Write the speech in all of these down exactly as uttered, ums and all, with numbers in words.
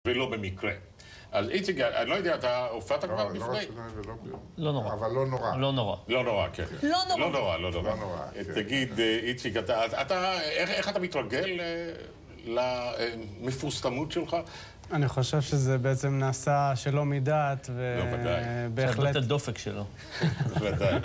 ולא במקרה. אז איציק, אני לא יודע, אתה הופעת כבר לפני? לא רק שיניים ולא ביום. לא נורא. אבל לא נורא. לא נורא. לא נורא, כן. לא נורא. לא נורא, לא נורא. לא נורא, כן. תגיד, איציק, איך אתה מתרגל למפורסמות שלך? אני חושב שזה בעצם נעשה שלא מדעת, ובהחלט... שעבדת הדופק שלו. בוודאי.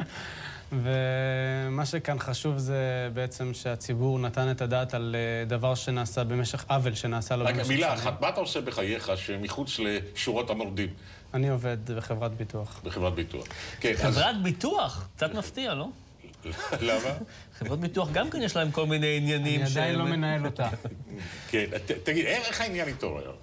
ומה שכאן חשוב זה בעצם שהציבור נתן את הדעת על דבר שנעשה במשך עוול שנעשה לו במשך שנים. מילה אחת, מה אתה עושה בחייך שמחוץ לשורות המורדים? אני עובד בחברת ביטוח. בחברת ביטוח. חברת ביטוח? קצת מפתיע, לא? למה? חברות ביטוח גם כן יש להם כל מיני עניינים אני עדיין לא מנהל אותה. כן, תגיד, איך העניין התעורר?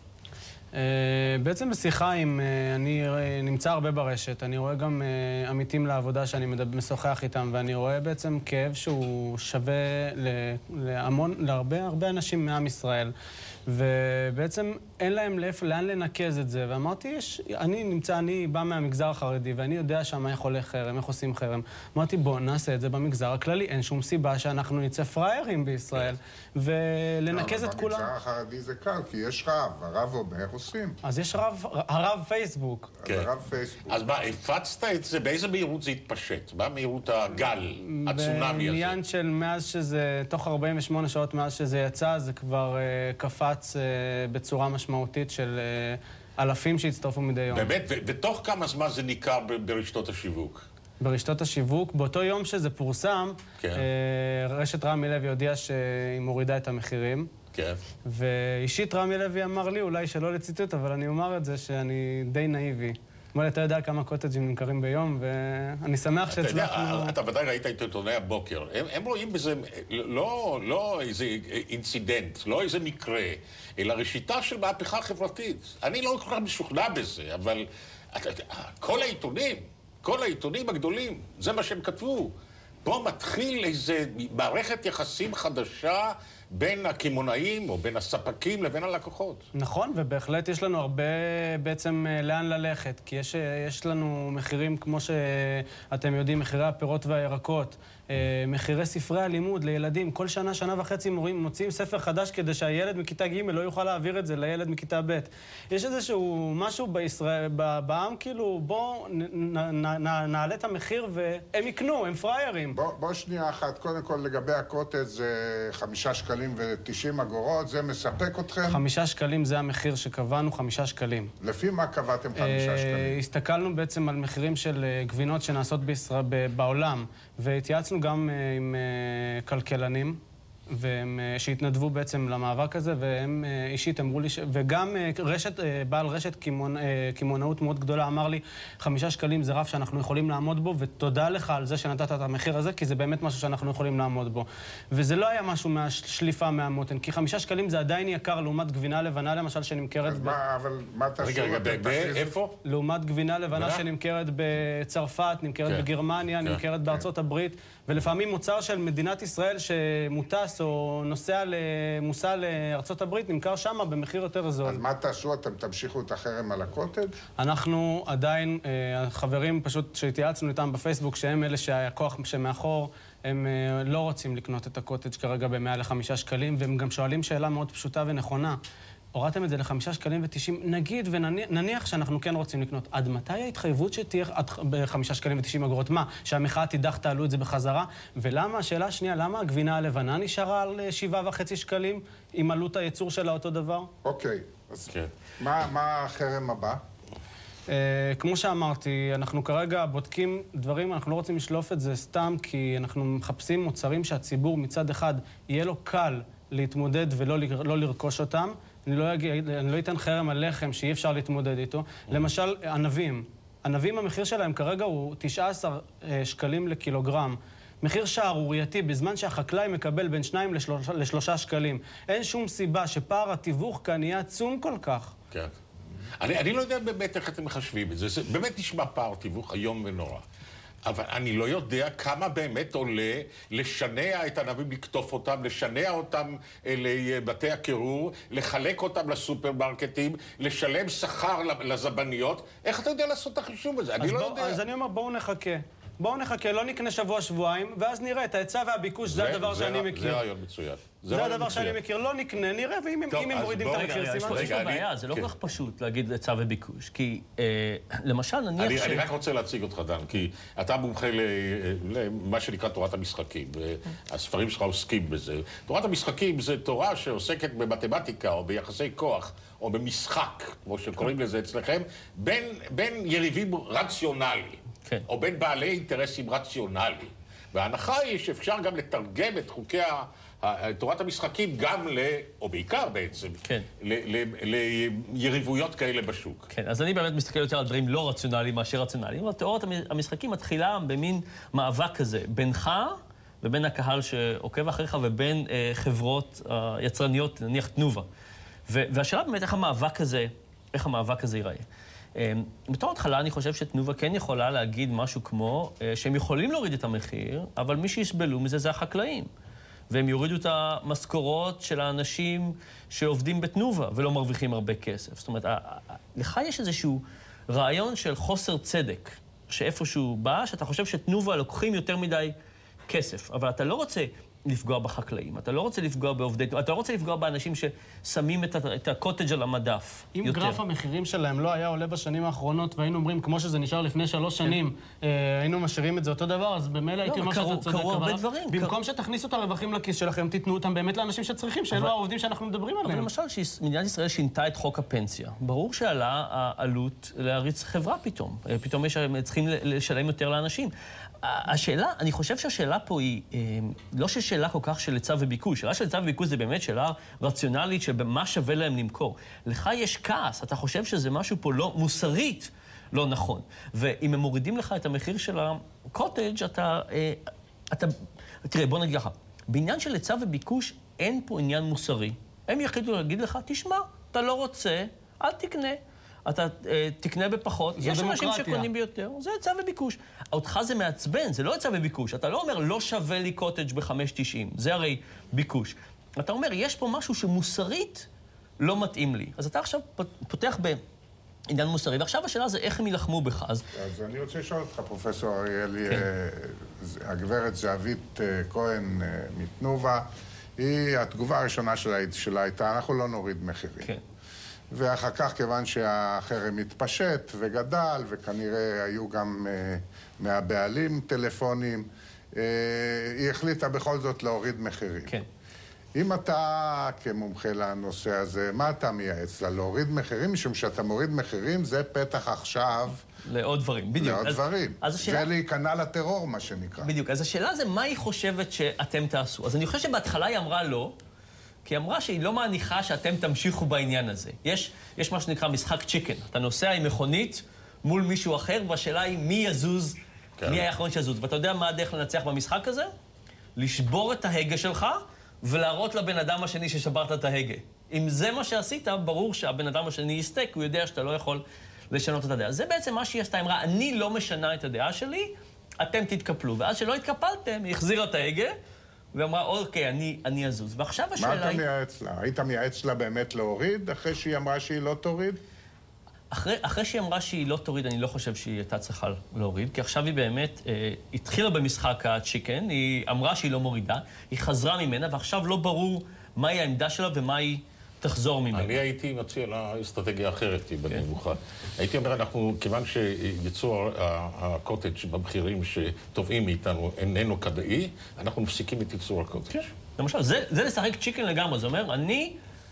בעצם בשיחה עם, אני נמצא הרבה ברשת, אני רואה גם עמיתים לעבודה שאני משוחח איתם, ואני רואה בעצם כאב שהוא שווה להמון, להרבה הרבה אנשים מעם ישראל, ובעצם אין להם לאן לנקז את זה, ואמרתי, יש, אני נמצא, אני בא מהמגזר החרדי, ואני יודע שמה איך הולך חרם, איך עושים חרם. אמרתי, בוא, נעשה את זה במגזר הכללי, אין שום סיבה שאנחנו נצא פריירים בישראל, ולנקז את כולם. במגזר החרדי זה קל, כי יש רב, הרב אומר, עושים. אז יש רב, הרב פייסבוק. הרב פייסבוק. אז מה, הפצת את זה? באיזה מהירות זה התפשט? מה מהירות הגל, הצונאמי הזה? בעניין של מאז שזה, תוך ארבעים ושמונה שעות מאז שזה יצא, זה כבר קפץ בצורה משמעותית של אלפים שהצטרפו מדי יום. באמת? ותוך כמה זמן זה ניכר ברשתות השיווק? ברשתות השיווק, באותו יום שזה פורסם, רשת רמי לוי הודיעה שהיא מורידה את המחירים. כן. ואישית רמי לוי אמר לי, אולי שלא לציטוט, אבל אני אומר את זה שאני די נאיבי. אמר, אתה יודע כמה קוטג'ים נמכרים ביום, ואני שמח שהצלחנו... אתה ודאי ראית את עיתוני הבוקר. הם רואים בזה לא איזה אינצידנט, לא איזה מקרה, אלא ראשיתה של מהפכה חברתית. אני לא כל כך משוכנע בזה, אבל כל העיתונים, כל העיתונים הגדולים, זה מה שהם כתבו. פה מתחיל איזה מערכת יחסים חדשה בין הקמעונאים או בין הספקים לבין הלקוחות. נכון, ובהחלט יש לנו הרבה בעצם לאן ללכת, כי יש, יש לנו מחירים כמו שאתם יודעים, מחירי הפירות והירקות, מחירי ספרי הלימוד לילדים. כל שנה, שנה וחצי מורים מוציאים ספר חדש כדי שהילד מכיתה ג' לא יוכל להעביר את זה לילד מכיתה ב'. יש איזשהו משהו בישראל, בעם, כאילו, בוא נעלה את המחיר והם יקנו, הם פריירים. בוא, בוא שנייה אחת, קודם כל לגבי הקוטג' זה חמישה שקלים ותשעים אגורות, זה מספק אתכם? חמישה שקלים זה המחיר שקבענו, חמישה שקלים. לפי מה קבעתם חמישה שקלים? הסתכלנו בעצם על מחירים של גבינות שנעשות בישראל, בעולם, והתייעצנו גם עם כלכלנים, והם שהתנדבו בעצם למאבק הזה, והם אישית אמרו לי, ש... וגם רשת, בעל רשת כימונאות מאוד גדולה אמר לי, חמישה שקלים זה רף שאנחנו יכולים לעמוד בו, ותודה לך על זה שנתת את המחיר הזה, כי זה באמת משהו שאנחנו יכולים לעמוד בו. וזה לא היה משהו מהשליפה מהמותן, כי חמישה שקלים זה עדיין יקר לעומת גבינה לבנה, למשל, שנמכרת... אז ב... מה, אבל מה אתה שוב? רגע, רגע, איפה? לעומת גבינה לבנה שנמכרת בצרפת, נמכרת כן. בגרמניה, כן. נמכרת כן. בארצות הברית, ולפעמים מוצר של מדינת ישראל שמוטס או נוסע למוסע לארצות הברית, נמכר שמה במחיר יותר זול. אז מה תעשו? אתם תמשיכו את החרם על הקוטג'? אנחנו עדיין, החברים פשוט שהתייעצנו איתם בפייסבוק, שהם אלה שהכוח שמאחור, הם לא רוצים לקנות את הקוטג' כרגע במאה לחמישה שקלים, והם גם שואלים שאלה מאוד פשוטה ונכונה. הורדתם את זה לחמישה שקלים ותשעים, נגיד ונניח שאנחנו כן רוצים לקנות. עד מתי ההתחייבות שתהיה בחמישה שקלים ותשעים אגורות? מה? שהמחאה תידח תעלו את זה בחזרה? ולמה, השאלה השנייה, למה הגבינה הלבנה נשארה על שבעה וחצי שקלים עם עלות הייצור שלה אותו דבר? אוקיי, אז מה החרם הבא? כמו שאמרתי, אנחנו כרגע בודקים דברים, אנחנו לא רוצים לשלוף את זה סתם, כי אנחנו מחפשים מוצרים שהציבור מצד אחד יהיה לו קל להתמודד ולא לא לרכוש אותם. אני לא, אגיד, אני לא אתן חרם על לחם שאי אפשר להתמודד איתו. למשל, ענבים. ענבים, המחיר שלהם כרגע הוא תשעה עשר שקלים לקילוגרם. מחיר שערורייתי, בזמן שהחקלאי מקבל בין שניים לשלושה שקלים. אין שום סיבה שפער התיווך כאן יהיה עצום כל כך. כן. אני, אני לא יודע באמת איך אתם מחשבים את זה. זה באמת נשמע פער תיווך היום ונורא. אבל אני לא יודע כמה באמת עולה לשנע את הענבים, לקטוף אותם, לשנע אותם לבתי הקירור, לחלק אותם לסופרמרקטים, לשלם שכר לזבניות. איך אתה יודע לעשות את החישוב הזה? אני לא יודע. אז אני אומר, בואו נחכה. בואו נחכה, לא נקנה שבוע-שבועיים, ואז נראה את ההיצע והביקוש, זה הדבר שאני מכיר. זה רעיון מצוין. זה הדבר שאני מכיר, לא נקנה, נראה, ואם הם מורידים את המחיר, סימן יש פה בעיה, זה לא כל כך פשוט להגיד היצע וביקוש, כי למשל נניח ש... אני רק רוצה להציג אותך, דן, כי אתה מומחה למה שנקרא תורת המשחקים, והספרים שלך עוסקים בזה. תורת המשחקים זה תורה שעוסקת במתמטיקה, או ביחסי כוח, או במשחק, כמו שקוראים לזה אצלכם, בין יריבים רציונליים, או בין בעלי אינטרסים רציונליים. וההנחה היא שאפשר גם לתרגם את חוקי תורת המשחקים גם ל... או בעיקר בעצם, כן. ליריבויות כאלה בשוק. כן, אז אני באמת מסתכל יותר על דברים לא רציונליים מאשר רציונליים, אבל תיאוריית המשחקים מתחילה במין מאבק כזה, בינך ובין הקהל שעוקב אחריך ובין אה, חברות אה, יצרניות, נניח תנובה. ו- והשאלה באמת איך המאבק הזה, איך המאבק הזה ייראה. בתור התחלה אני חושב שתנובה כן יכולה להגיד משהו כמו שהם יכולים להוריד את המחיר, אבל מי שיסבלו מזה זה החקלאים. והם יורידו את המשכורות של האנשים שעובדים בתנובה ולא מרוויחים הרבה כסף. זאת אומרת, לך יש איזשהו רעיון של חוסר צדק, שאיפשהו בא, שאתה חושב שתנובה לוקחים יותר מדי כסף, אבל אתה לא רוצה לפגוע בחקלאים, אתה לא רוצה לפגוע בעובדי, אתה לא רוצה לפגוע באנשים ששמים את, את הקוטג' על המדף. אם יותר. גרף המחירים שלהם לא היה עולה בשנים האחרונות, והיינו אומרים, כמו שזה נשאר לפני שלוש שנים, אה, היינו משאירים את זה אותו דבר, אז במילא הייתי אומר שאתה צודק. קרו הרבה דברים. במקום שתכניסו את הרווחים לכיס שלכם, תיתנו אותם באמת לאנשים שצריכים, שאלו העובדים שאנחנו מדברים עליהם. אבל למשל, שמדינת ישראל שינתה את חוק הפנסיה, ברור שעלה העלות להריץ חברה פתאום. פתאום יש, צריכים לשלם יותר לאנשים. השאלה, אני חושב שהשאלה פה היא לא ששאלה כל כך של היצע וביקוש. שאלה של היצע וביקוש זה באמת שאלה רציונלית של במה שווה להם למכור. לך יש כעס, אתה חושב שזה משהו פה לא מוסרית, לא נכון. ואם הם מורידים לך את המחיר של הקוטג' אתה, אתה, תראה, בוא נגיד לך, בעניין של היצע וביקוש אין פה עניין מוסרי. הם יחליטו להגיד לך, תשמע, אתה לא רוצה, אל תקנה. אתה אה, תקנה בפחות, יש אנשים שקונים ביותר, זה היצע וביקוש. אותך זה מעצבן, זה לא היצע וביקוש. אתה לא אומר, לא שווה לי קוטג' ב-חמש תשעים, זה הרי ביקוש. אתה אומר, יש פה משהו שמוסרית לא מתאים לי. אז אתה עכשיו פותח בעניין מוסרי, ועכשיו השאלה זה איך הם ילחמו בך. אז, אז אני רוצה לשאול אותך, פרופסור אריאלי, כן. הגברת זהבית כהן מתנובה, היא, התגובה הראשונה שלה, שלה הייתה, אנחנו לא נוריד מחירים. כן. ואחר כך, כיוון שהחרם התפשט וגדל, וכנראה היו גם uh, מהבעלים טלפונים, uh, היא החליטה בכל זאת להוריד מחירים. כן. אם אתה כמומחה לנושא הזה, מה אתה מייעץ לה? להוריד מחירים? משום שאתה מוריד מחירים, זה פתח עכשיו... לעוד דברים, בדיוק. לעוד אז, דברים. אז השאלה... זה להיכנע לטרור, מה שנקרא. בדיוק. אז השאלה זה מה היא חושבת שאתם תעשו. אז אני חושב שבהתחלה היא אמרה לא, כי היא אמרה שהיא לא מעניחה שאתם תמשיכו בעניין הזה. יש, יש מה שנקרא משחק צ'יקן. אתה נוסע עם מכונית מול מישהו אחר, והשאלה היא מי יזוז, כן. מי האחרון שיזוז. ואתה יודע מה הדרך לנצח במשחק הזה? לשבור את ההגה שלך ולהראות לבן אדם השני ששברת את ההגה. אם זה מה שעשית, ברור שהבן אדם השני יסתק, הוא יודע שאתה לא יכול לשנות את הדעה. זה בעצם מה שהיא עשתה. היא אמרה, אני לא משנה את הדעה שלי, אתם תתקפלו. ואז שלא התקפלתם, היא החזירה את ההגה, ואמרה, אוקיי, אני, אני אזוז. ועכשיו השאלה היא... מה אתה מייעץ לה? היית מייעץ לה באמת להוריד, אחרי שהיא אמרה שהיא לא תוריד? אחרי, אחרי שהיא אמרה שהיא לא תוריד, אני לא חושב שהיא הייתה צריכה להוריד, כי עכשיו היא באמת אה, התחילה במשחק הצ'יקן, היא אמרה שהיא לא מורידה, היא חזרה ממנה, ועכשיו לא ברור מהי העמדה שלה ומה היא תחזור ממנה. אני הייתי מציע לה אסטרטגיה אחרת, היא בנמוכה. הייתי אומר, אנחנו, כיוון שיצור הקוטג' במחירים שתובעים מאיתנו איננו כדאי, אנחנו מפסיקים את ייצור הקוטג'. כן. למשל, זה, זה לשחק צ'יקן לגמרי, זה אומר, אני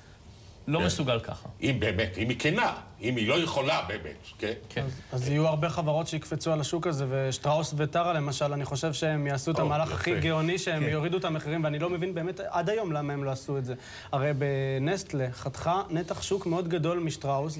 לא מסוגל ככה. אם באמת, אם היא כנה, אם היא לא יכולה באמת, כן? כן. אז, אז יהיו הרבה חברות שיקפצו על השוק הזה, ושטראוס וטרה למשל, אני חושב שהם יעשו את המהלך הכי גאוני, שהם יורידו את המחירים, ואני לא מבין באמת עד היום למה הם לא עשו את זה. הרי בנסטלה חתכה נתח שוק מאוד גדול משטראוס,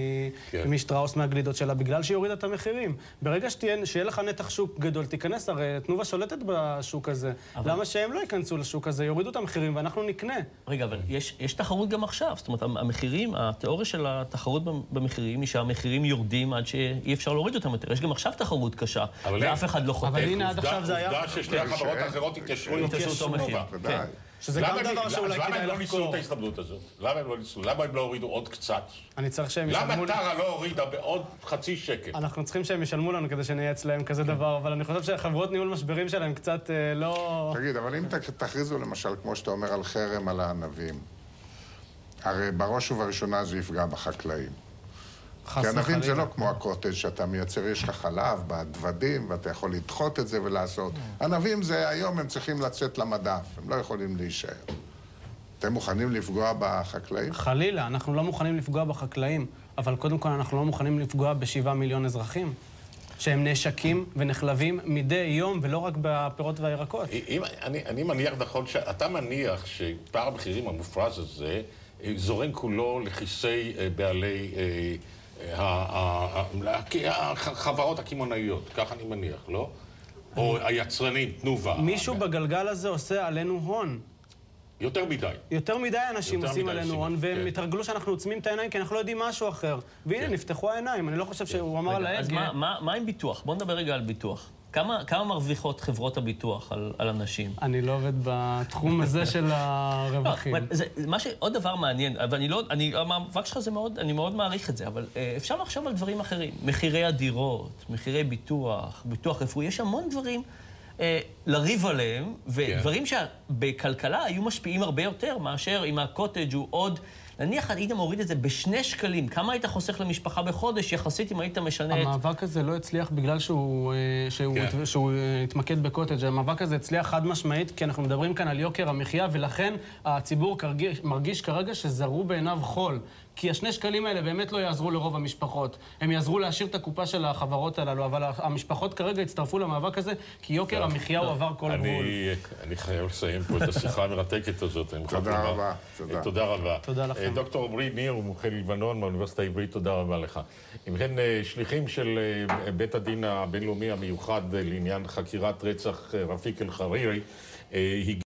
משטראוס מהגלידות שלה, בגלל שהיא הורידה את המחירים. ברגע שיהיה לך נתח שוק גדול, תיכנס, הרי תנובה שולטת בשוק הזה. למה שהם לא ייכנסו לשוק הזה, יורידו את המחירים ואנחנו נקנה. רגע, אבל יש, יש תחרות גם עכשיו. זאת אומרת, המחירים, התיאוריה של התחרות במחירים, היא שהמחירים יורדים עד שאי אפשר להוריד אותם יותר. יש גם עכשיו תחרות קשה, ואף אחד לא חותם. אבל הנה, עד עכשיו זה היה... עובדה ששתי החברות האחרות התקשרו עם אותו מחיר. שזה גם דבר שאולי כדאי לחקור. למה הם לא ניסו את ההסתברות הזאת? למה הם לא ניסו? למה הם לא הורידו עוד קצת? אני צריך שהם ישלמו... למה טרה לא הורידה בעוד חצי שקל? אנחנו צריכים שהם ישלמו לנו כדי שנהיה אצלהם כזה דבר, אבל אני חושב שהחברות ניהול משברים שלהם קצת לא... תגיד, אבל אם תכריזו למשל, כמו שאתה אומר, על חרם על הענבים, הרי בראש ובראשונה זה יפגע בחקלאים. כי ענבים זה לא כמו הקוטג' שאתה מייצר, יש לך חלב בדוודים, ואתה יכול לדחות את זה ולעשות. ענבים זה היום, הם צריכים לצאת למדף, הם לא יכולים להישאר. אתם מוכנים לפגוע בחקלאים? חלילה, אנחנו לא מוכנים לפגוע בחקלאים, אבל קודם כל אנחנו לא מוכנים לפגוע בשבעה מיליון אזרחים, שהם נשקים ונחלבים מדי יום, ולא רק בפירות והירקות. אם, אני, אני מניח נכון, אתה מניח שפער המחירים המופרז הזה זורם כולו לכיסי בעלי... החברות הקמעונאיות, כך אני מניח, לא? או היצרנים, תנובה. מישהו בגלגל הזה עושה עלינו הון. יותר מדי. יותר מדי אנשים עושים עלינו הון, והם התרגלו שאנחנו עוצמים את העיניים, כי אנחנו לא יודעים משהו אחר. והנה, נפתחו העיניים. אני לא חושב שהוא אמר להגה. אז מה עם ביטוח? בוא נדבר רגע על ביטוח. כמה מרוויחות חברות הביטוח על אנשים? אני לא עובד בתחום הזה של הרווחים. עוד דבר מעניין, המאבק שלך זה מאוד, אני מאוד מעריך את זה, אבל אפשר לחשוב על דברים אחרים. מחירי הדירות, מחירי ביטוח, ביטוח רפואי, יש המון דברים לריב עליהם, ודברים שבכלכלה היו משפיעים הרבה יותר מאשר אם הקוטג' הוא עוד... נניח, היית מוריד את זה בשני שקלים. כמה היית חוסך למשפחה בחודש, יחסית אם היית משנה את... המאבק הזה לא הצליח בגלל שהוא, שהוא, yeah. שהוא התמקד בקוטג'. המאבק הזה הצליח חד משמעית, כי אנחנו מדברים כאן על יוקר המחיה, ולכן הציבור כרגיש, מרגיש כרגע שזרו בעיניו חול. כי השני שקלים האלה באמת לא יעזרו לרוב המשפחות. הם יעזרו להשאיר את הקופה של החברות הללו, אבל המשפחות כרגע הצטרפו למאבק הזה, כי יוקר המחיה הוא עבר כל גבול. אני חייב לסיים פה את השיחה המרתקת הזאת. תודה רבה. תודה רבה. תודה לכם. דוקטור עמרי ניר, מומחה ללבנון מהאוניברסיטה העברית, תודה רבה לך. אם כן, שליחים של בית הדין הבינלאומי המיוחד לעניין חקירת רצח רפיק אל-חרירי,